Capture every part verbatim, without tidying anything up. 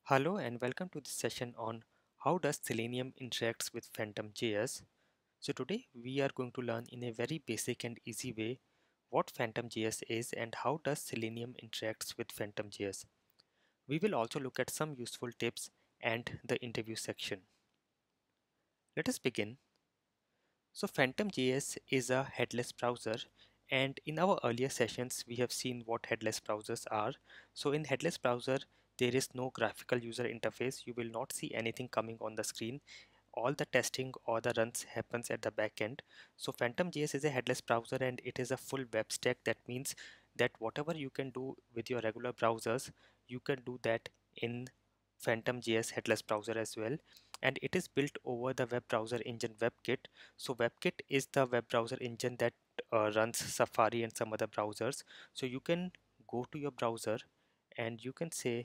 Hello and welcome to this session on how does Selenium interacts with PhantomJS. So today we are going to learn in a very basic and easy way what PhantomJS is and how does Selenium interacts with PhantomJS. We will also look at some useful tips and the interview section. Let us begin. So PhantomJS is a headless browser, and in our earlier sessions we have seen what headless browsers are. So in headless browser there is no graphical user interface. You will not see anything coming on the screen. All the testing or the runs happens at the back end. So PhantomJS is a headless browser and it is a full web stack. That means that whatever you can do with your regular browsers, you can do that in PhantomJS headless browser as well. And it is built over the web browser engine WebKit. So WebKit is the web browser engine that uh, runs Safari and some other browsers. So you can go to your browser and you can say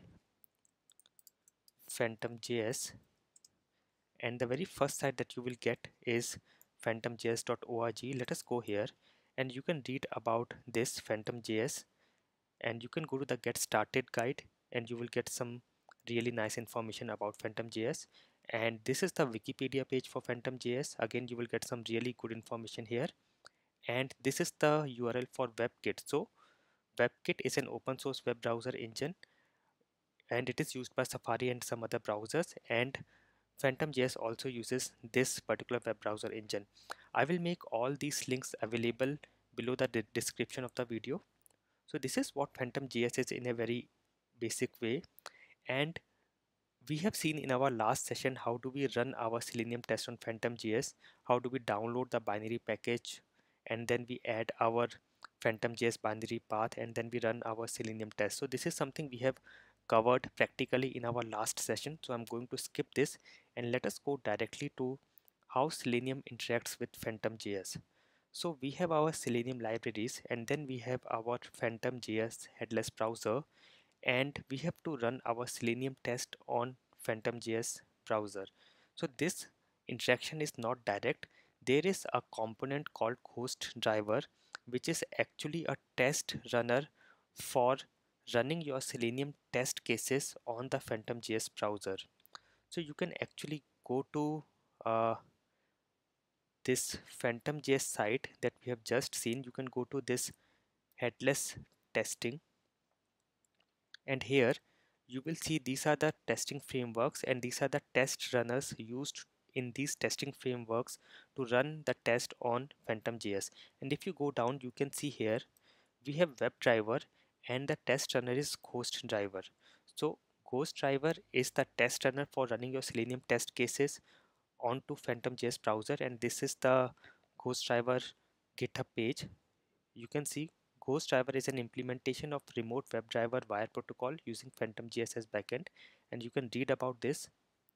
PhantomJS, and the very first site that you will get is phantom J S dot org. Let us go here and you can read about this PhantomJS, and you can go to the get started guide and you will get some really nice information about PhantomJS. And this is the Wikipedia page for PhantomJS. Again, you will get some really good information here. And this is the U R L for WebKit. So WebKit is an open source web browser engine and it is used by Safari and some other browsers, and PhantomJS also uses this particular web browser engine. I will make all these links available below the de description of the video. So this is what PhantomJS is in a very basic way, and we have seen in our last session how do we run our Selenium test on PhantomJS, how do we download the binary package, and then we add our PhantomJS binary path, and then we run our Selenium test. So this is something we have covered practically in our last session. So I'm going to skip this and let us go directly to how Selenium interacts with PhantomJS. So we have our Selenium libraries and then we have our PhantomJS headless browser, and we have to run our Selenium test on PhantomJS browser. So this interaction is not direct. There is a component called GhostDriver, which is actually a test runner for running your Selenium test cases on the PhantomJS browser. So you can actually go to uh, this PhantomJS site that we have just seen. You can go to this headless testing, and here you will see these are the testing frameworks and these are the test runners used in these testing frameworks to run the test on PhantomJS. And if you go down, you can see here we have WebDriver and the test runner is GhostDriver. So GhostDriver is the test runner for running your Selenium test cases onto PhantomJS browser, and this is the GhostDriver GitHub page. You can see GhostDriver is an implementation of remote WebDriver wire protocol using PhantomJS as backend, and you can read about this.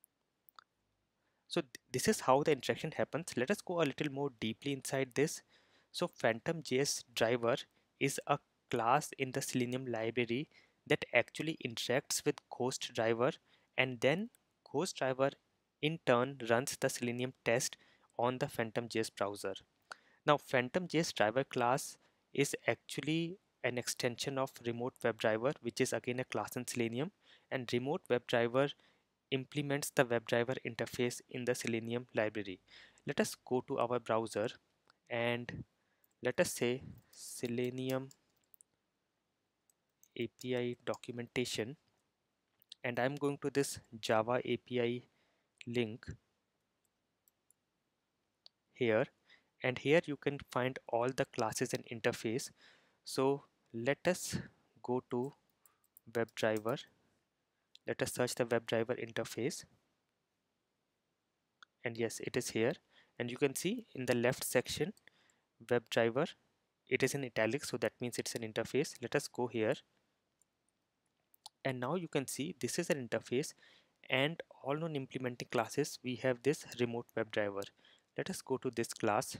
So th this is how the interaction happens. Let us go a little more deeply inside this. So PhantomJS driver is a class in the Selenium library that actually interacts with GhostDriver, and then GhostDriver in turn runs the Selenium test on the PhantomJS browser. Now PhantomJS driver class is actually an extension of remote WebDriver, which is again a class in Selenium, and remote WebDriver implements the WebDriver interface in the Selenium library. Let us go to our browser and let us say Selenium A P I documentation, and I'm going to this Java A P I link here, and here you can find all the classes and interface. So let us go to WebDriver. Let us search the WebDriver interface, and yes, it is here. And you can see in the left section WebDriver, it is in italics, so that means it's an interface. Let us go here, and now you can see this is an interface, and all non implementing classes we have this remote WebDriver. Let us go to this class.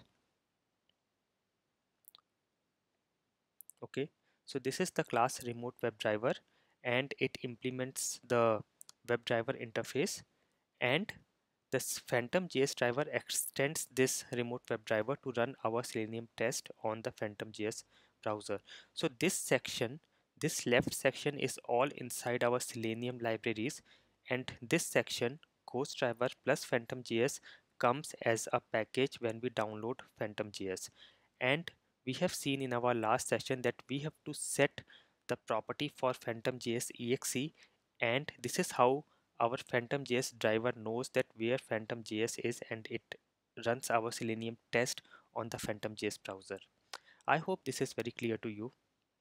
Okay, so this is the class remote WebDriver, and it implements the WebDriver interface, and this PhantomJS driver extends this remote WebDriver to run our Selenium test on the PhantomJS browser. So this section, this left section is all inside our Selenium libraries, And this section, GhostDriver plus PhantomJS, comes as a package when we download PhantomJS. And we have seen in our last session that we have to set the property for PhantomJS exe, and this is how our PhantomJS driver knows that where PhantomJS is, and it runs our Selenium test on the PhantomJS browser. I hope this is very clear to you.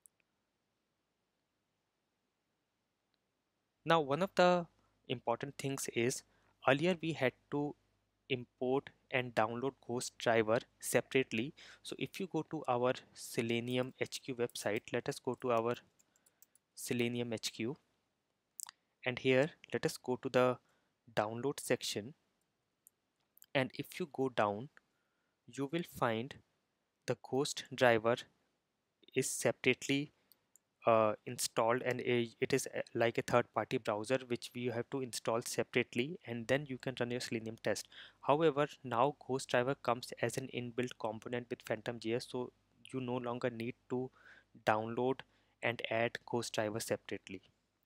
Now, one of the important things is earlier we had to import and download GhostDriver separately. So if you go to our Selenium H Q website, let us go to our Selenium H Q, and here let us go to the download section, and if you go down you will find the GhostDriver is separately uh, installed, and a, it is uh, like a third-party browser which we have to install separately, and then you can run your Selenium test. However, now GhostDriver comes as an inbuilt component with PhantomJS, so you no longer need to download and add GhostDriver separately.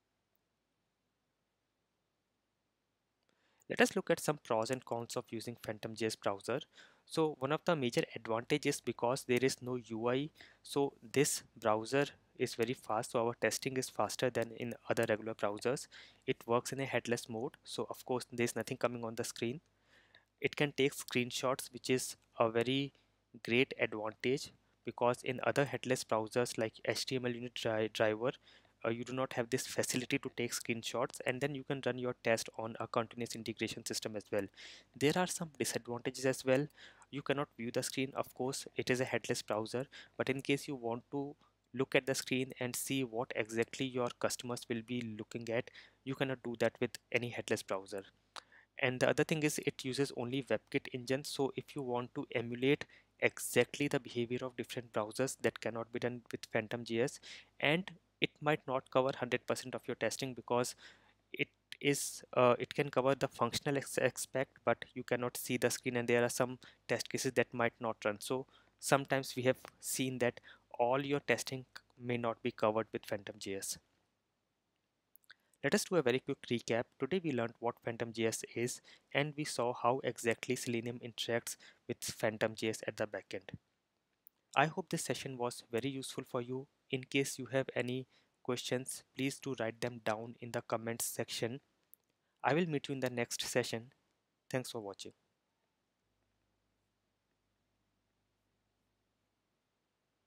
Let us look at some pros and cons of using PhantomJS browser. So one of the major advantages, because there is no U I, so this browser is very fast, so our testing is faster than in other regular browsers. It works in a headless mode, so of course there's nothing coming on the screen. It can take screenshots, which is a very great advantage, because in other headless browsers like H T M L unit dri driver, uh, you do not have this facility to take screenshots, and then you can run your test on a continuous integration system as well. There are some disadvantages as well. You cannot view the screen. Of course it is a headless browser, but in case you want to look at the screen and see what exactly your customers will be looking at, you cannot do that with any headless browser. And the other thing is it uses only WebKit engine, so if you want to emulate exactly the behavior of different browsers, that cannot be done with PhantomJS, and it might not cover one hundred percent of your testing, because it is uh, it can cover the functional aspect, but you cannot see the screen, and there are some test cases that might not run. So sometimes we have seen that all your testing may not be covered with PhantomJS. Let us do a very quick recap. Today we learned what PhantomJS is, and we saw how exactly Selenium interacts with PhantomJS at the backend. I hope this session was very useful for you. In case you have any questions, please do write them down in the comments section. I will meet you in the next session. Thanks for watching.